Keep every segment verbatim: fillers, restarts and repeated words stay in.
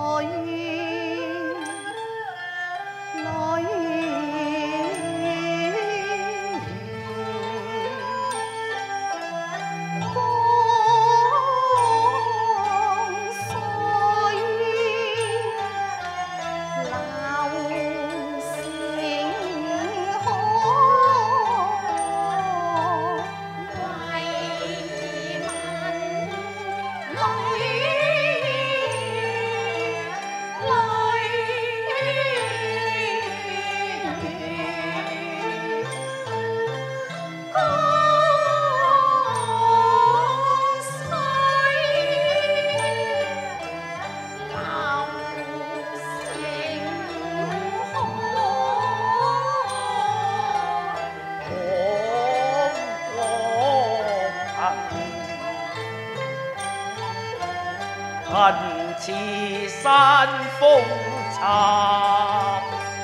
恨似山峰插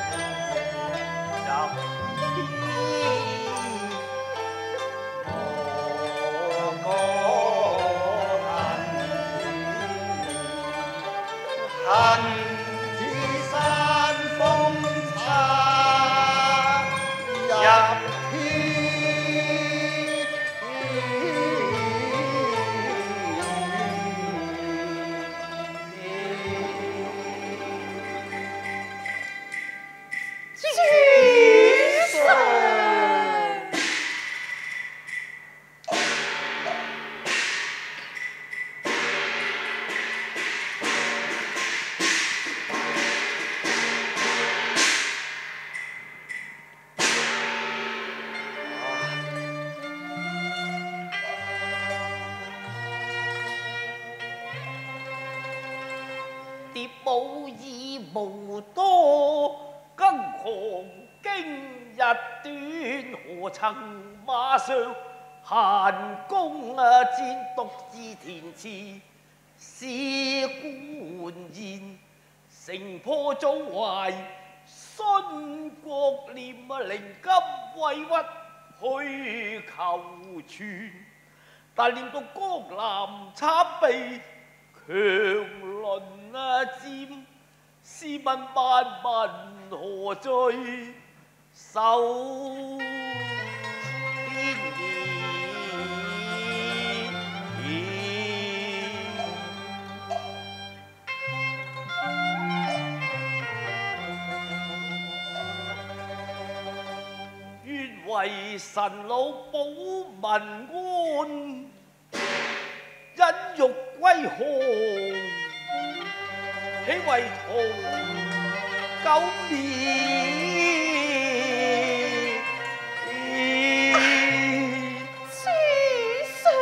入天，我個恨恨似山峰插入天。蝶舞已無多，更何經日短？何曾馬上閒弓啊，箭獨自填詞詩觀宴，城破早懷殉國念啊，靈今委屈去求全，但念到江南慘被強鄰啊佔，試問萬民何罪受天意？願為臣老保民安，忍辱歸降，豈為圖苟滅？ 主上，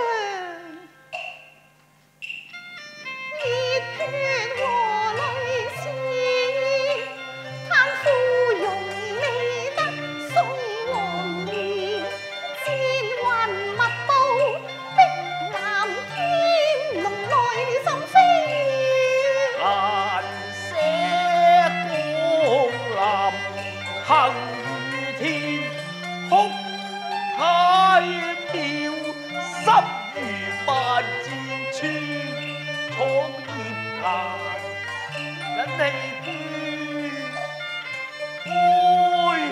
熱血和淚絲，貪腐容未得宋王年，戰雲密布，逼南天，龍來心飛。 難捨江南行如天，哭太渺，心如萬箭穿，闖葉岩，忍氣端，哀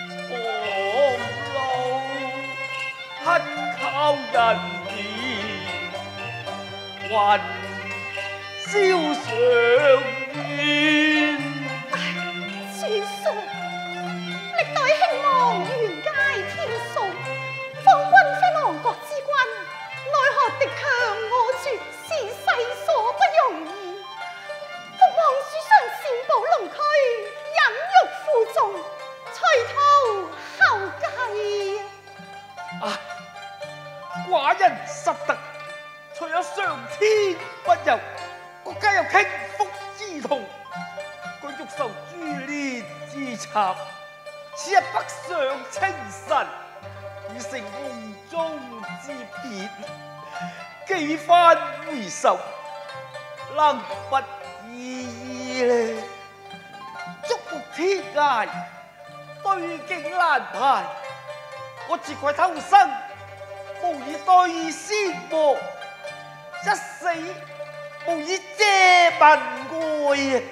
黃路，乞靠人言，雲霄上煙。 主上，歷代興亡沿街天數，方君非亡國之君，奈何敵強我絕，是世所不容易。伏望主上善保龍軀，忍辱負重，垂頭後繼。 啊！寡人失德，除有上天不佑，國家有傾覆之痛，居欲受誅裂之賊，此日北上稱臣，已成夢中之別，寄翻回首，能不依依呢？觸目天涯，對鏡難排，我自愧偷生，無以對先王，一死無以遮民愛。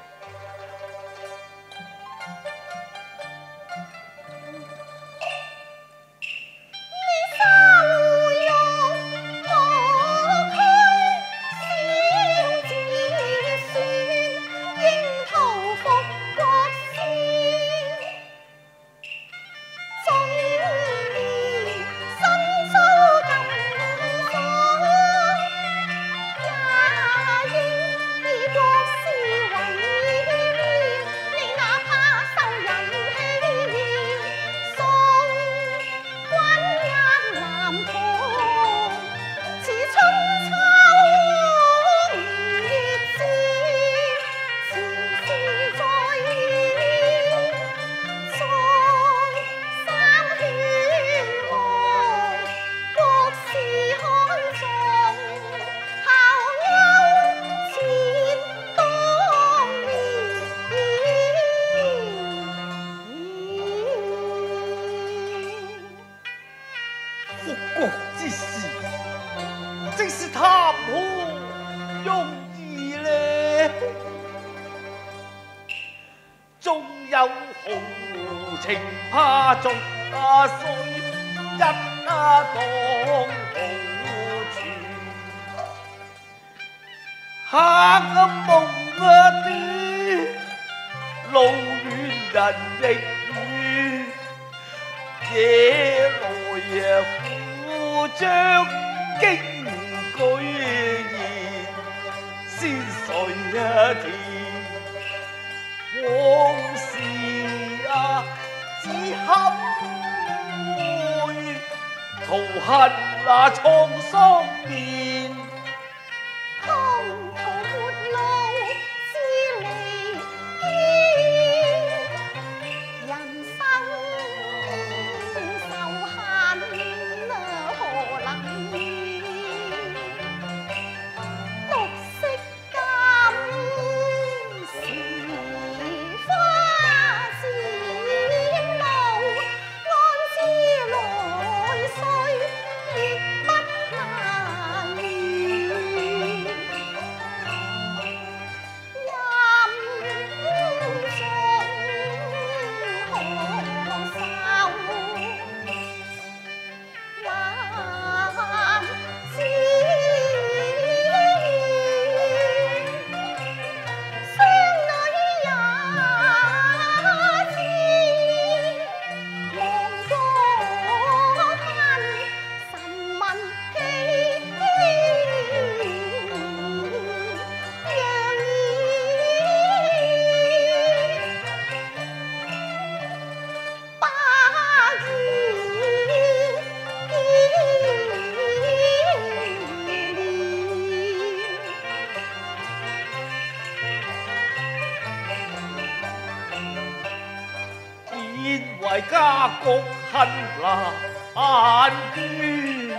家國恨難斷，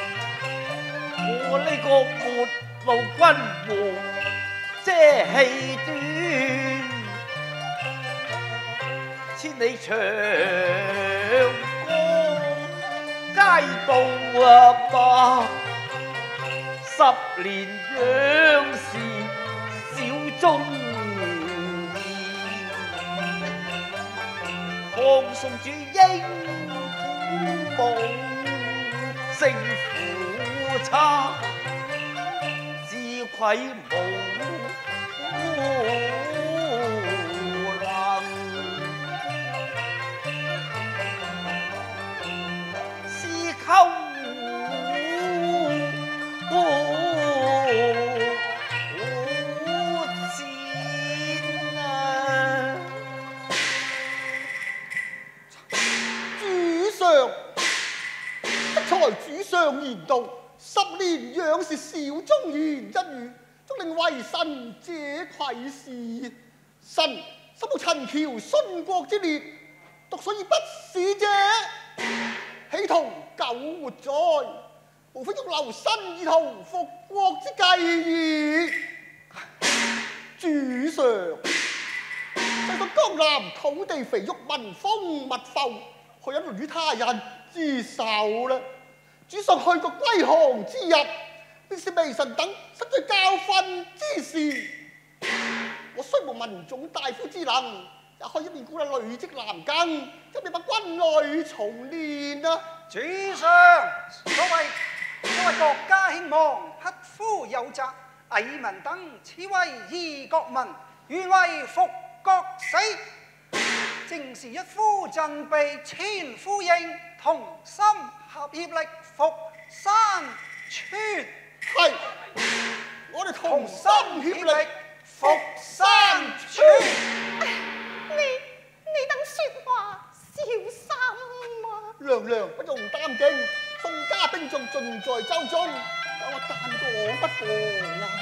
我呢個末路君王遮氣短，千里長江街道啊嘛，十年仰視小中。放送主英父母，勝負差，自愧無能。絲溝錢啊！ 主上言道，十年仰視小中言一語，足令為臣這愧事。臣心無陳橋殉國之烈，獨所以不使者，豈同苟活哉？無非欲留身以圖復國之計矣。主上，世所江南土地肥沃，民豐物阜，何忍淪於他人之手呢？主上去國歸降之日，必是微臣等实在教訓之事。我雖無文種大夫之能，也可以一面鼓勵累積男耕，一面把軍旅重練啊！ 主上，所謂所謂國家興亡，匹夫有責，蟻民等，此為義國民，願為復國死。正是一夫贈備，千夫應，同心合協力復山川。 係，我哋同心協力復山川。 你你等説話小心啊！ 娘娘不用擔驚，宋家兵將盡在州中，但我但講不妨啊！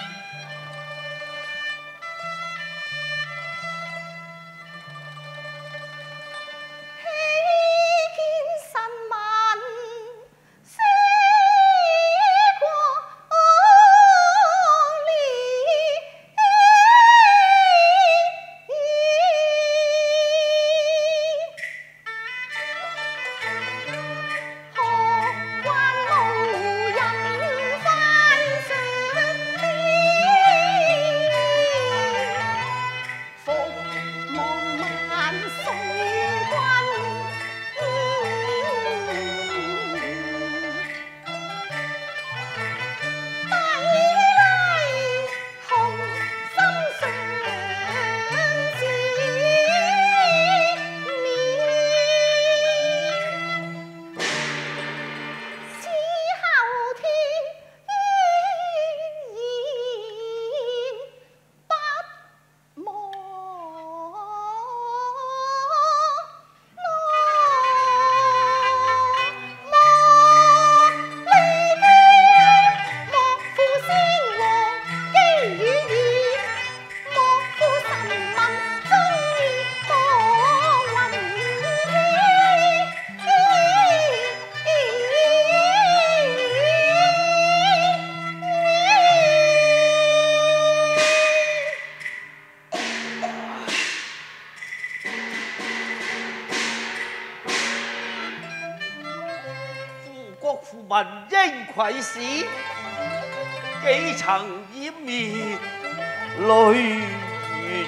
民應愧視，幾曾掩面淚如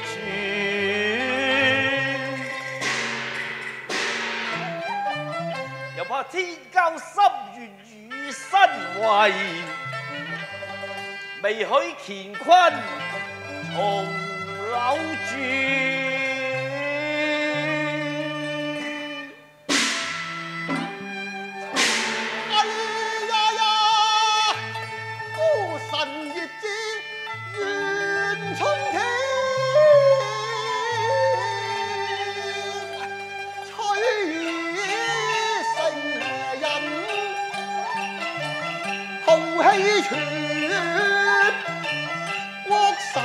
泉，又怕天交心願與身違，未許乾坤重扭轉。 氣全國仇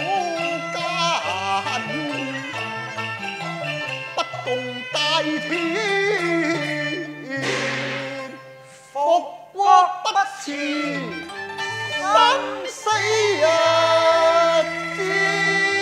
家恨，不共大天，復國不辭生死一戰。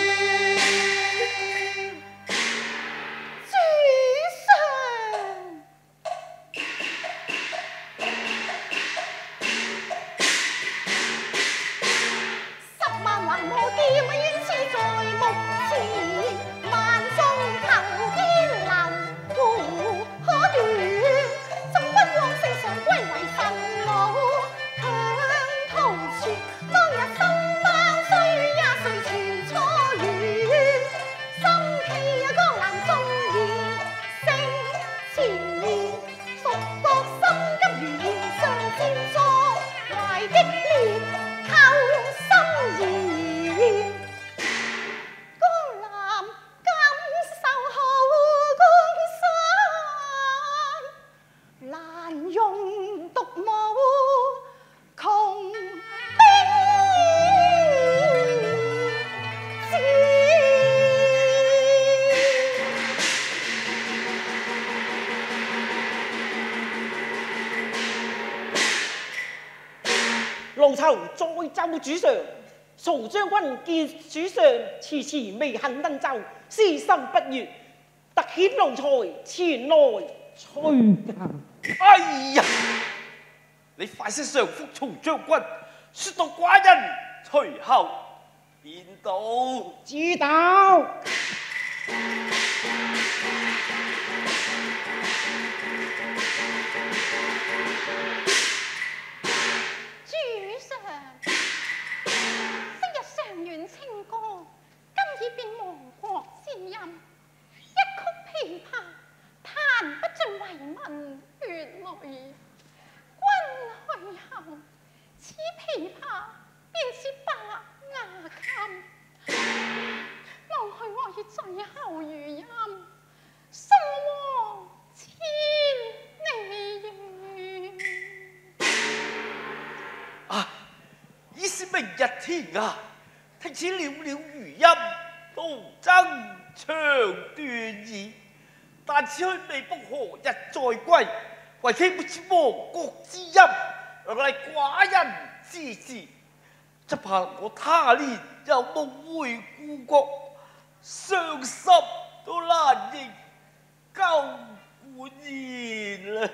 路籌在奏主上，曹將軍見主上遲遲未肯登奏，私心不悅，特遣奴才前來催駕。 哎呀！你快些上覆曹將軍，說到寡人隨後便到。 知道。 主上，昔日常願清歌，今已變亡國之音。一曲琵琶，彈不盡為民血淚。君去後，此琵琶便是白牙琴。望去我已最後餘音，心往千里遠。 啊！已是明日天涯，聽此寥寥餘音，都爭長斷矣。但此去未卜何日再歸，為期沒似亡國之音，來嚟寡人之志。只怕我他年又夢回故國，傷心都難以夠滿言啦。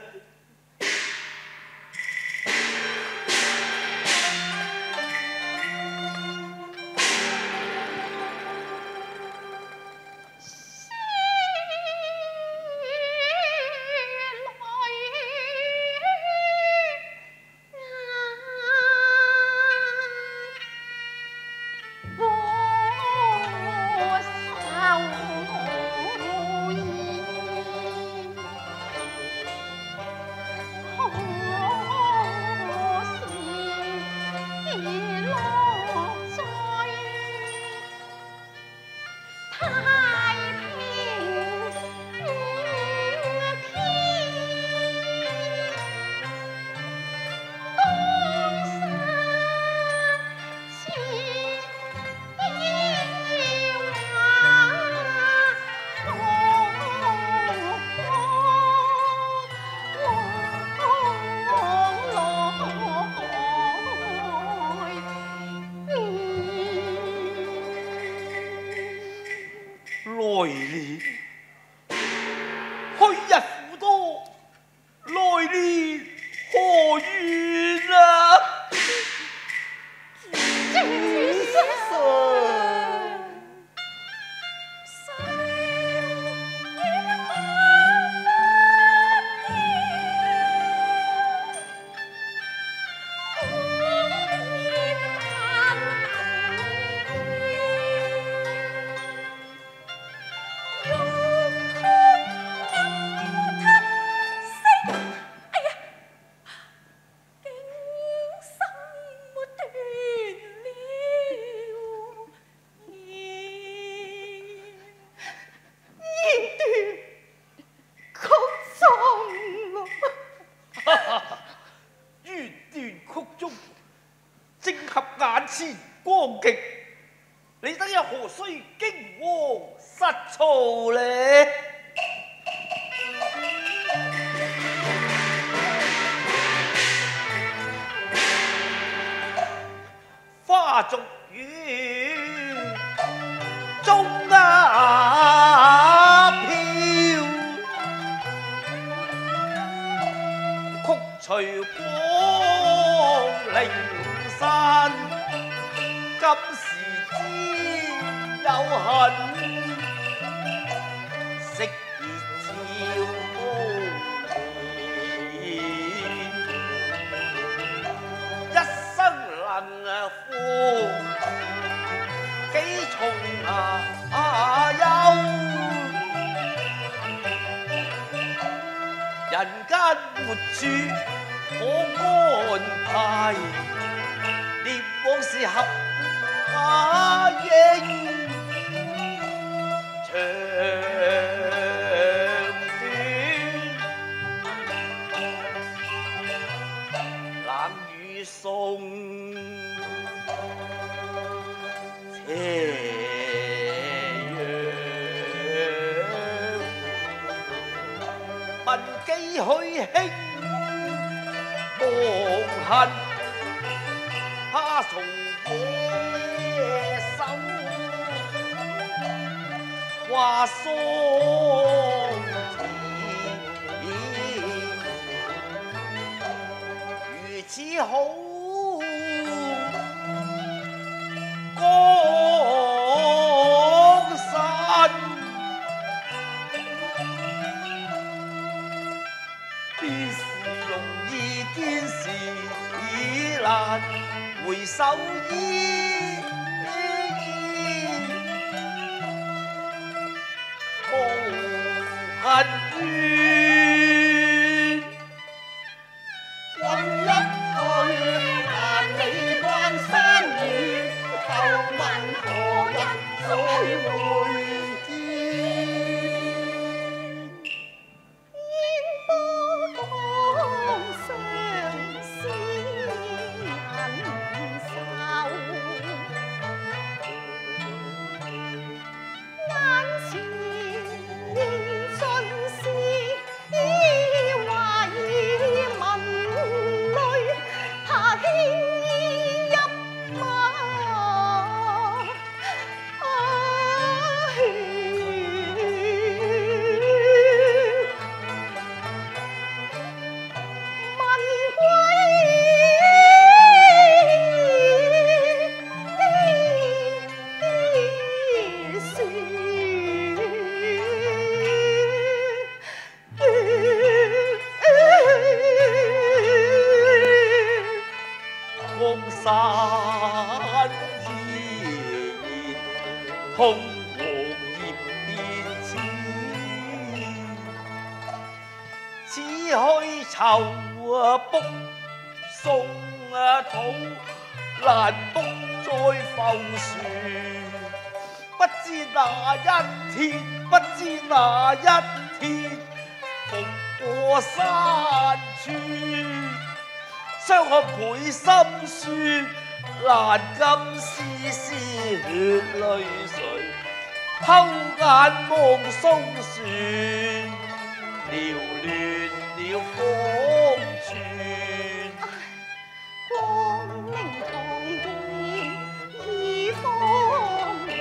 光景，你等又何須驚惶失措呢？花燭雨中啊飄，曲隨光靈山。今時知有恨，昔已照高年，一生能負幾重啊憂。人間活處可安排，念往事合啊應長短，冷雨送斜陽，問幾許輕忘恨，他從野手話桑田，如此好紅黃葉變遷，此去愁卜送土，難獨在浮船。不知哪一天，不知哪一天，復過山川。傷害倍心酸，難禁絲絲血淚垂。偷眼望松船，撩亂了芳寸。 光明台面已荒涼，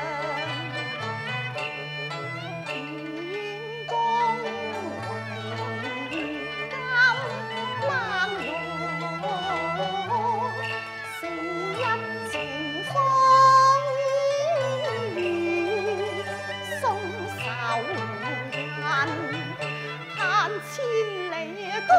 天公為監冷落，成一情荒雨，鬆手人嘆千里歌。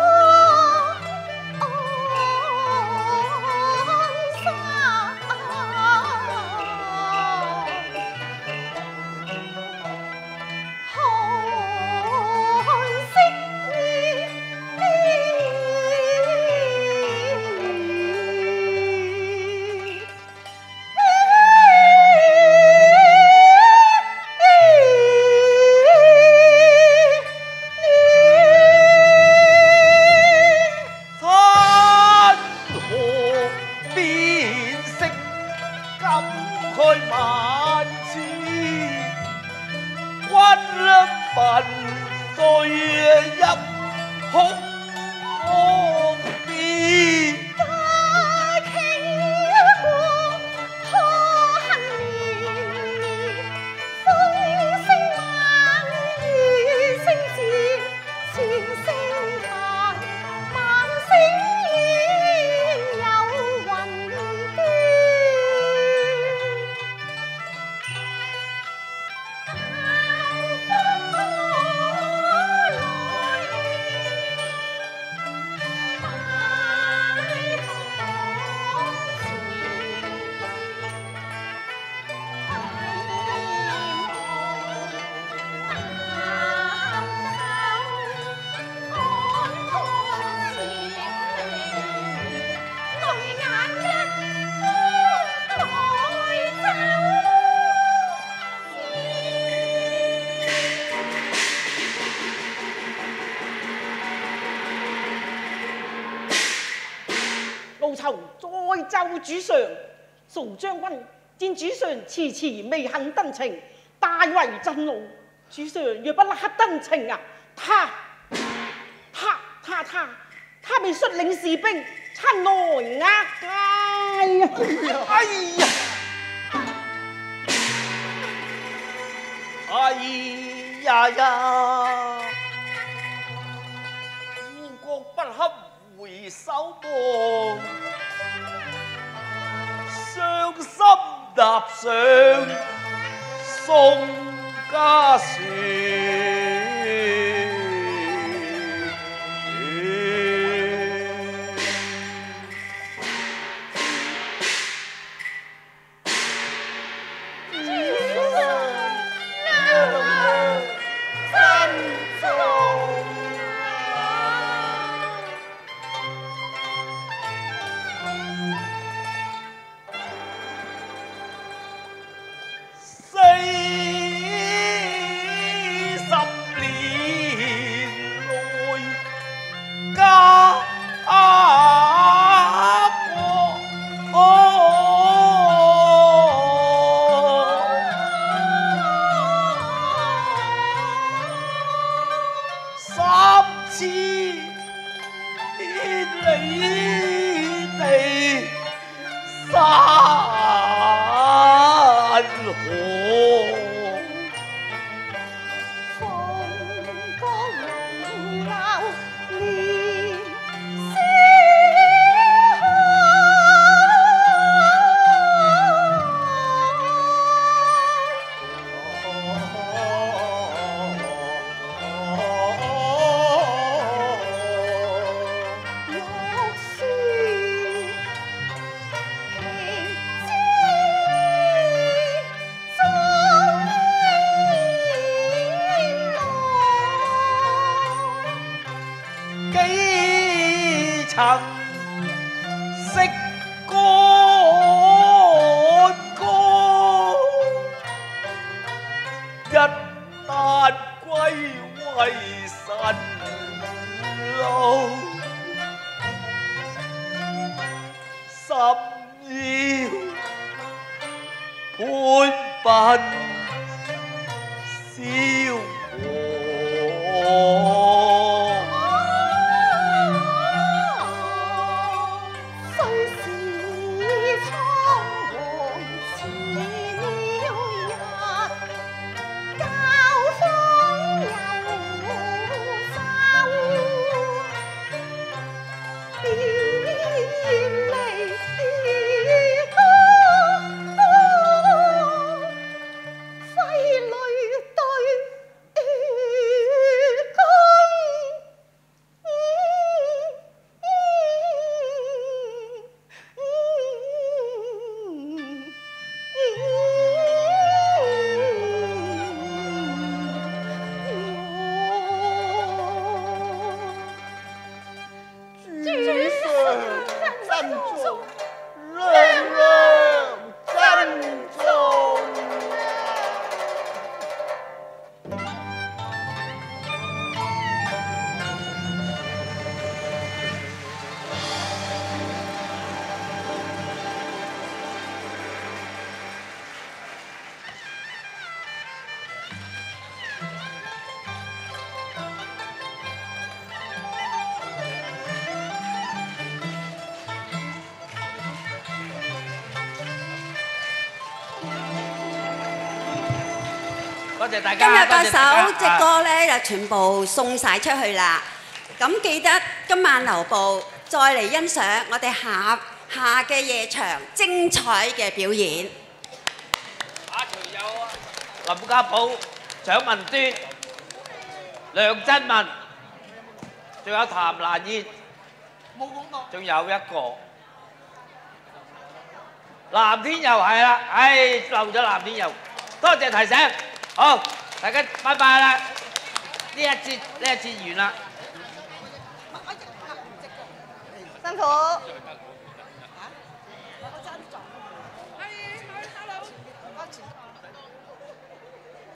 路囚再奏主上，曹將軍見主上遲遲未肯登程，大為震怒。主上若不立刻登程啊，他他他他他被率領士兵親來押解啊！ 哎呀！哎呀呀！護國不堪回首望，傷心踏上宋家船。 伴奔消亡。多謝大家。 今日嗰首多謝隻歌咧就全部送晒出去啦。咁記得今晚留步，再嚟欣賞我哋下下嘅夜場精彩嘅表演。 下條有林家寶、蔣文端、梁真文，仲有譚蘭燕，冇講過，仲有一個藍天佑係啦，唉漏咗藍天佑，多謝提醒。好，大家拜拜啦！呢一節呢一節完啦。 辛苦。